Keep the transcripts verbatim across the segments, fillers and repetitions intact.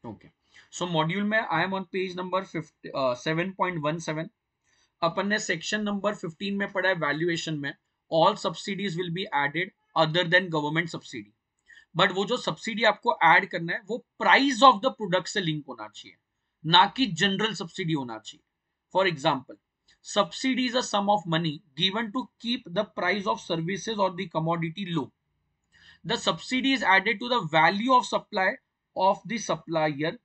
Okay, so module में I am on page number seven point one seven. अपन ने section number fifteen में पढ़ा है वैल्यूएशन में all subsidies will be added other than government subsidy. But वो जो सब्सिडी आपको ऐड करना है वो प्राइस ऑफ द प्रोडक्ट से लिंक होना चाहिए, ना कि जनरल सब्सिडी होना चाहिए। For example, subsidy is a sum of money given to keep the price of services और the commodity low. The subsidy is added to the value of supply of the supplier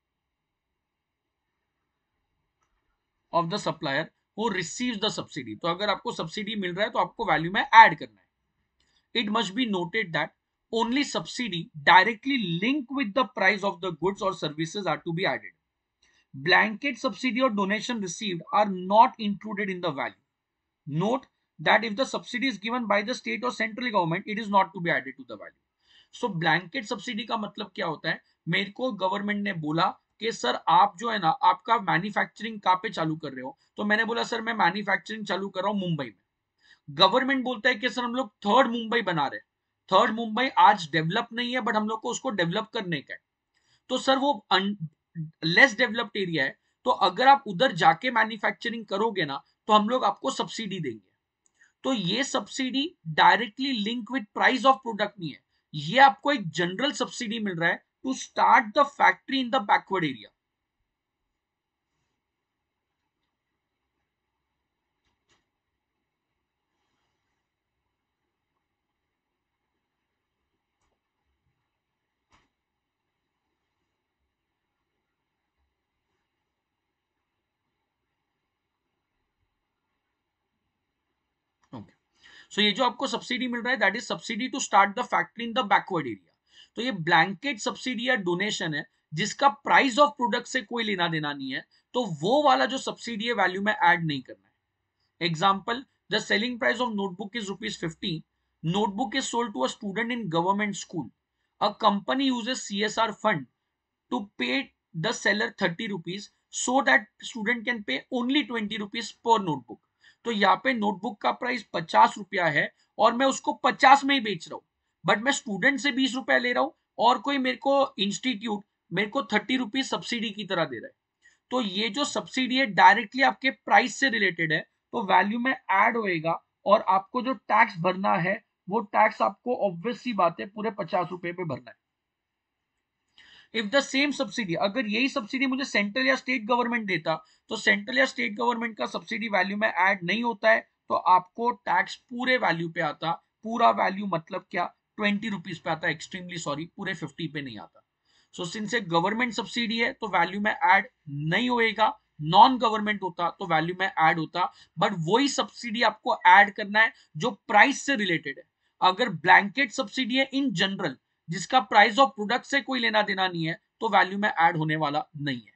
of the supplier who receives the subsidy. तो अगर आपको subsidy मिल रहा है तो आपको value में ऐड करना है। It must be noted that only subsidy directly linked with the price of the goods or services are to be added. Blanket subsidy or donation received are not included in the value. Note that if the subsidy is given by the state or central government, it is not to be added to the value. So blanket subsidy का मतलब क्या होता है? मेरे को government ने बोला कि सर आप जो है ना आपका मैन्युफैक्चरिंग कहाँ पे चालू कर रहे हो, तो मैंने बोला सर मैं मैन्युफैक्चरिंग चालू कर रहा हूँ मुंबई में। गवर्नमेंट बोलता है कि सर हम लोग थर्ड मुंबई बना रहे हैं, थर्ड मुंबई आज डेवलप नहीं है बट हम लोग को उसको डेवलप करने का है। तो सर वो लेस डेवलप्ड एरिया है, तो अगर आप उधर जाके मैन्युफैक्चरिंग करोगे ना तो हम लोग आपको सब्सिडी देंगे। तो ये subsidy directly link with price of product नहीं है, ये आपको एक जनरल सब्सिडी मिल रहा है to start the factory in the backward area. Okay, so ये जो आपको सब्सिडी मिल रहा है that is subsidy to start the factory in the backward area. तो ये ब्लैंकेट सब्सिडी या डोनेशन है जिसका प्राइस ऑफ प्रोडक्ट से कोई लेना देना नहीं है, तो वो वाला जो सब्सिडी है वैल्यू में ऐड नहीं करना है। Example, the selling price of notebook is rupees fifty. Notebook is sold to a student in government school. A company uses C S R fund to pay the seller thirty rupees so that student can pay only twenty rupees per notebook। तो यहाँ पे notebook का price पचास रुपया है और मैं उसको पचास में ही बेच रहा हूँ, बट मैं स्टूडेंट से बीस रुपया ले रहा हूँ और कोई मेरे को इंस्टीट्यूट मेरे को थर्टी रुपीज सब्सिडी की तरह दे रहा है। तो ये जो सब्सिडी है डायरेक्टली आपके प्राइस से रिलेटेड है, तो वैल्यू में ऐड होएगा और आपको जो टैक्स भरना है वो टैक्स आपको ऑब्वियस सी बात है पूरे पचास रुपए पे भरना है। इफ द सेम सब्सिडी, अगर यही सब्सिडी मुझे सेंट्रल या स्टेट गवर्नमेंट देता तो सेंट्रल या स्टेट गवर्नमेंट का सब्सिडी वैल्यू में ऐड नहीं होता है, तो आपको टैक्स पूरे वैल्यू पे आता। पूरा वैल्यू मतलब क्या, ट्वेंटी रुपीज पे आता है, एक्सट्रीमली सॉरी पूरे फिफ्टी पे नहीं आता। So since a government subsidy है तो वैल्यू में ऐड नहीं होएगा, नॉन गवर्नमेंट होता तो वैल्यू में ऐड होता, बट वही सब्सिडी आपको ऐड करना है जो प्राइस से रिलेटेड है। अगर ब्लैंकेट सब्सिडी है इन जनरल जिसका प्राइस ऑफ प्रोडक्ट से कोई लेना देना नहीं है, तो वैल्यू में ऐड होने वाला नहीं है।